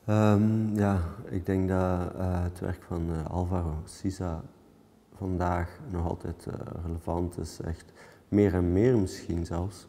Ja, ik denk dat het werk van Álvaro Siza vandaag nog altijd relevant is, echt meer en meer misschien zelfs.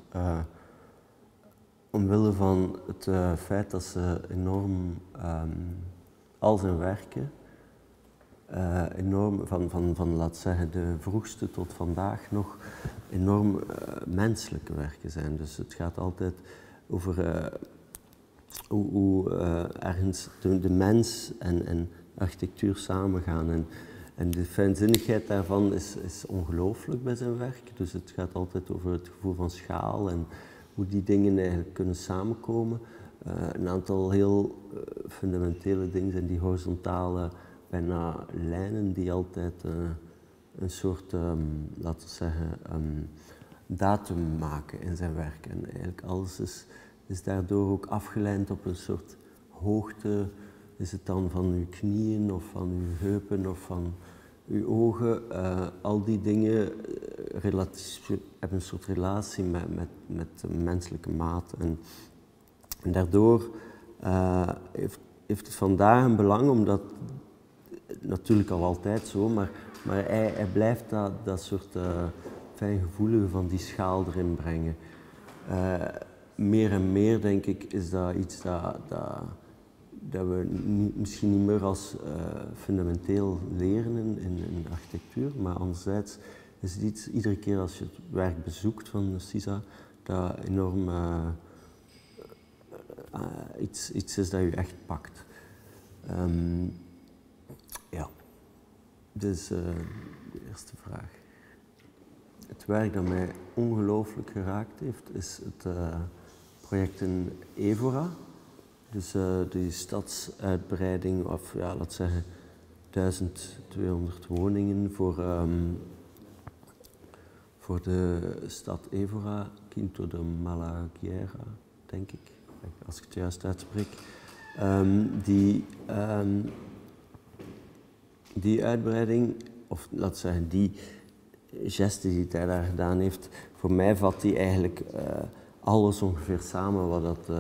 Omwille van het feit dat ze enorm al zijn werken, enorm van laat zeggen de vroegste tot vandaag nog enorm menselijke werken zijn. Dus het gaat altijd over hoe ergens de mens en architectuur samengaan. En de fijnzinnigheid daarvan is ongelooflijk bij zijn werk. Dus het gaat altijd over het gevoel van schaal en hoe die dingen eigenlijk kunnen samenkomen. Een aantal heel fundamentele dingen zijn die horizontale bijna lijnen die altijd een soort, laten we zeggen, datum maken in zijn werk. En eigenlijk alles is daardoor ook afgeleid op een soort hoogte. Is het dan van uw knieën of van uw heupen of van uw ogen? Al die dingen hebben een soort relatie met de menselijke maat. En daardoor heeft het vandaag een belang, omdat natuurlijk al altijd zo, maar hij blijft dat soort fijngevoelige van die schaal erin brengen. Meer en meer, denk ik, is dat iets dat we misschien niet meer als fundamenteel leren in architectuur, maar anderzijds is het iets, iedere keer als je het werk bezoekt van Siza, dat enorm iets is dat je echt pakt. Ja, dus de eerste vraag. Het werk dat mij ongelooflijk geraakt heeft, is het project in Évora. Dus die stadsuitbreiding, of ja, laten we zeggen 1200 woningen voor de stad Évora, Quinto de Malagueira, denk ik, als ik het juist uitspreek. Die uitbreiding, of laten we zeggen, die geste die hij daar gedaan heeft, voor mij vat die eigenlijk alles ongeveer samen wat dat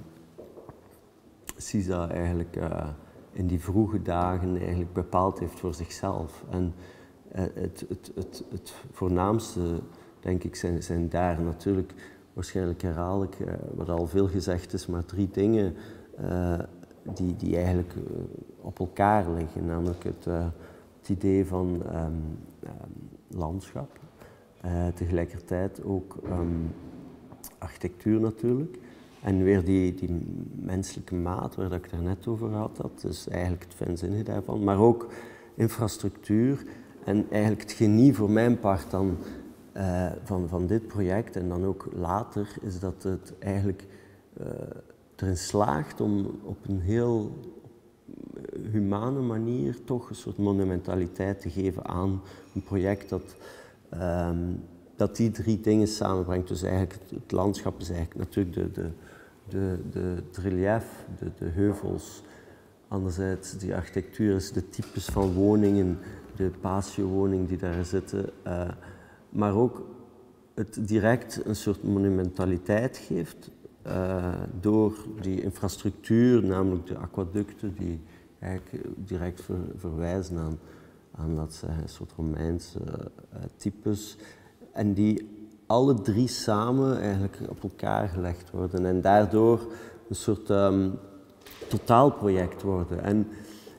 Siza eigenlijk in die vroege dagen eigenlijk bepaald heeft voor zichzelf. En het voornaamste, denk ik, zijn daar natuurlijk, waarschijnlijk herhaal ik wat al veel gezegd is, maar 3 dingen die eigenlijk op elkaar liggen. Namelijk het idee van landschap, tegelijkertijd ook architectuur natuurlijk. En weer die menselijke maat waar ik het net over had, dat is eigenlijk het fijnzinnige daarvan. Maar ook infrastructuur en eigenlijk het genie voor mijn part dan van dit project en dan ook later, is dat het eigenlijk erin slaagt om op een heel humane manier toch een soort monumentaliteit te geven aan een project dat die 3 dingen samenbrengt. Dus eigenlijk het landschap is eigenlijk natuurlijk het relief, de heuvels. Anderzijds die architectuur is de types van woningen, de patio-woningen die daar zitten. Maar ook het direct een soort monumentaliteit geeft door die infrastructuur, namelijk de aquaducten die eigenlijk direct verwijzen aan laten we zeggen, een soort Romeinse types. En die alle 3 samen eigenlijk op elkaar gelegd worden en daardoor een soort totaalproject worden. En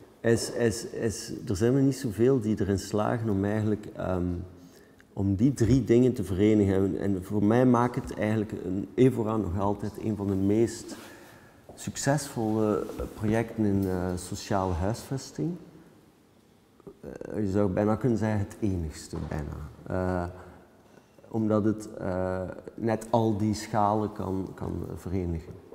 er zijn er niet zoveel die erin slagen om eigenlijk om die 3 dingen te verenigen. En voor mij maakt het eigenlijk Évora nog altijd een van de meest succesvolle projecten in sociale huisvesting. Je zou bijna kunnen zeggen het enigste bijna. Omdat het net al die schalen kan verenigen.